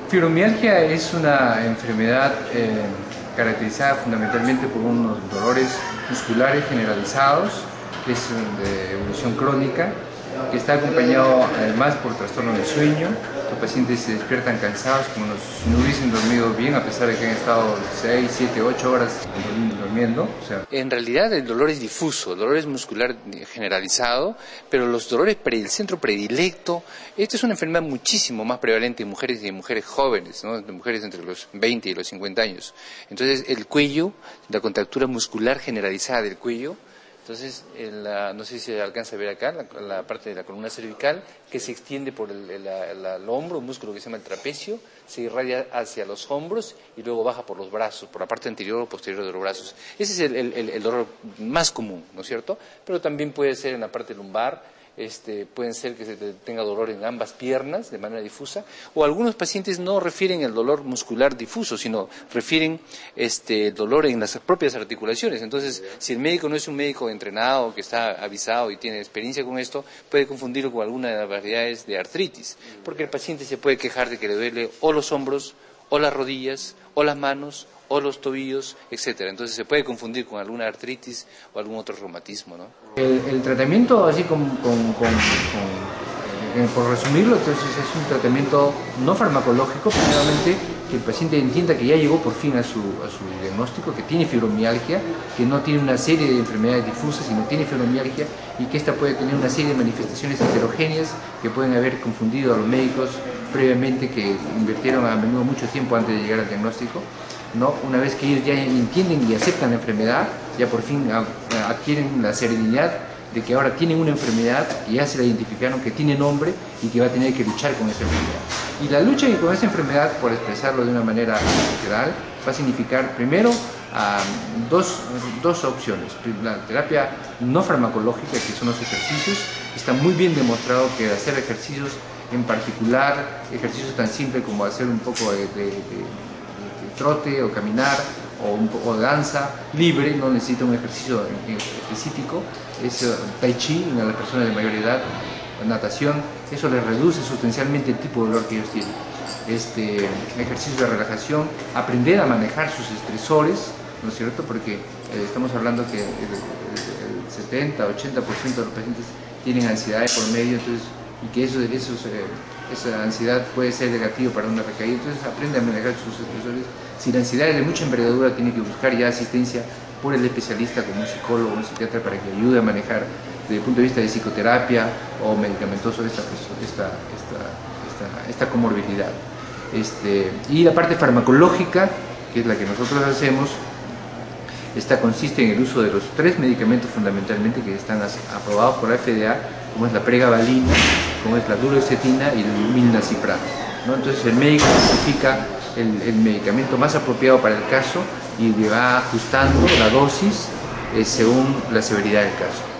Fibromialgia es una enfermedad caracterizada fundamentalmente por unos dolores musculares generalizados, que es de evolución crónica, que está acompañado además por trastorno del sueño. Los pacientes se despiertan cansados, como si no hubiesen dormido bien, a pesar de que han estado 6, 7, 8 horas durmiendo. En realidad el dolor es difuso, el dolor es muscular generalizado, pero los dolores del centro predilecto, esta es una enfermedad muchísimo más prevalente en mujeres y en mujeres jóvenes, ¿no? En mujeres entre los 20 y los 50 años. Entonces el cuello, la contractura muscular generalizada del cuello. Entonces, no sé si se alcanza a ver acá, la parte de la columna cervical, que se extiende por el hombro, un músculo que se llama el trapecio, se irradia hacia los hombros y luego baja por los brazos, por la parte anterior o posterior de los brazos. Ese es el dolor más común, ¿no es cierto? Pero también puede ser en la parte lumbar. Pueden ser que se tenga dolor en ambas piernas de manera difusa, o algunos pacientes no refieren el dolor muscular difuso, sino refieren dolor en las propias articulaciones. Entonces, si el médico no es un médico entrenado, que está avisado y tiene experiencia con esto, puede confundirlo con alguna de las variedades de artritis, porque el paciente se puede quejar de que le duele o los hombros, o las rodillas, o las manos, o los tobillos, etcétera. Entonces se puede confundir con alguna artritis o algún otro reumatismo, ¿no? El tratamiento, así por resumirlo, entonces es un tratamiento no farmacológico, primeramente que el paciente entienda que ya llegó por fin a su diagnóstico, que tiene fibromialgia, que no tiene una serie de enfermedades difusas, sino tiene fibromialgia, y que esta puede tener una serie de manifestaciones heterogéneas que pueden haber confundido a los médicos previamente, que invirtieron a menudo mucho tiempo antes de llegar al diagnóstico, ¿no? Una vez que ellos ya entienden y aceptan la enfermedad, ya por fin adquieren la serenidad de que ahora tienen una enfermedad y ya se la identificaron, que tiene nombre y que va a tener que luchar con esa enfermedad. Y la lucha con esa enfermedad, por expresarlo de una manera literal, va a significar primero dos opciones. La terapia no farmacológica, que son los ejercicios. Está muy bien demostrado que hacer ejercicios, en particular ejercicios tan simples como hacer un poco de trote o caminar o danza libre, no necesita un ejercicio específico, es tai chi en las personas de mayor edad, natación, eso les reduce sustancialmente el tipo de dolor que ellos tienen. Ejercicio de relajación, aprender a manejar sus estresores, ¿no es cierto? Porque estamos hablando que el 70-80% de los pacientes tienen ansiedad por medio, entonces, y que esa ansiedad puede ser negativo para una recaída. Entonces aprende a manejar sus estresores. Si la ansiedad es de mucha envergadura, tiene que buscar ya asistencia por el especialista, como un psicólogo o un psiquiatra, para que ayude a manejar desde el punto de vista de psicoterapia o medicamentoso esta comorbilidad. Y la parte farmacológica, que es la que nosotros hacemos, esta consiste en el uso de los 3 medicamentos fundamentalmente que están aprobados por la FDA, como es la pregabalina, como es la duloxetina y el milnacipran, ¿no? Entonces el médico identifica el medicamento más apropiado para el caso y le va ajustando la dosis según la severidad del caso.